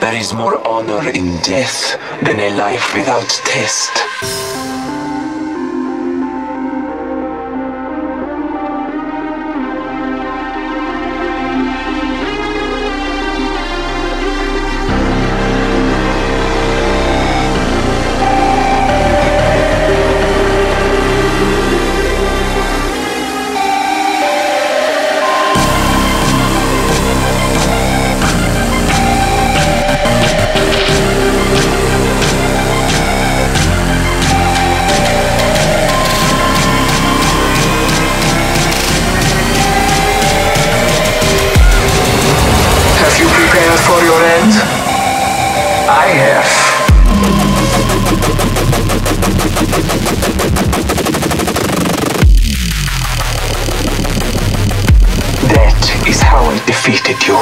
There is more honor in death than a life without test. For your end? I have. That is how I defeated you.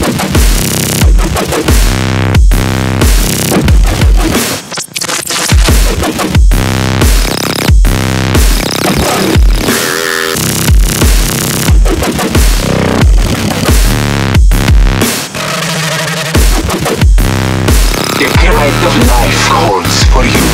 Of life holds for you.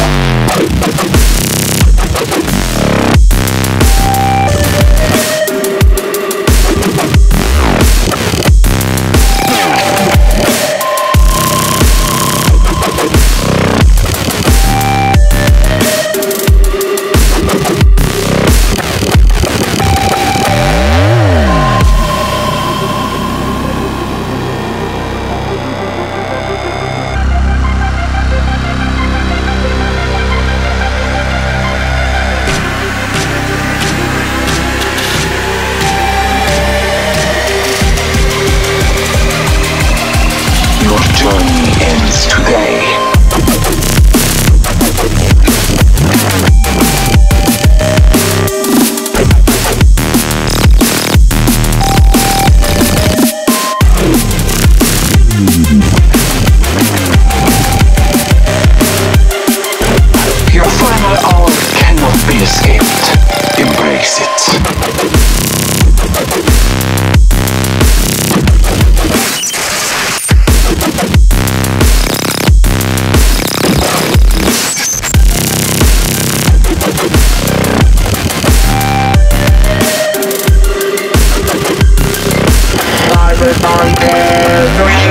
Your journey ends today. Your final hour cannot be escaped. Embrace it. CYBERPUNKERS.